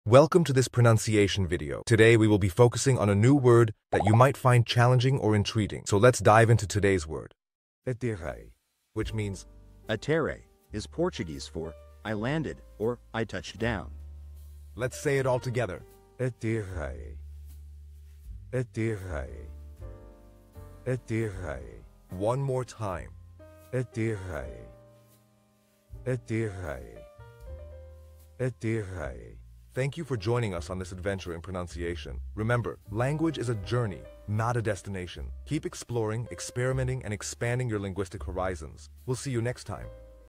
Welcome to this pronunciation video. Today we will be focusing on a new word that you might find challenging or intriguing. So let's dive into today's word. Aterrei, which means Aterrei is Portuguese for I landed or I touched down. let's say it all together. Aterrei. Aterrei. Aterrei. One more time. Aterrei. Aterrei. Aterrei. Thank you for joining us on this adventure in pronunciation. Remember, language is a journey, not a destination. Keep exploring, experimenting, and expanding your linguistic horizons. We'll see you next time.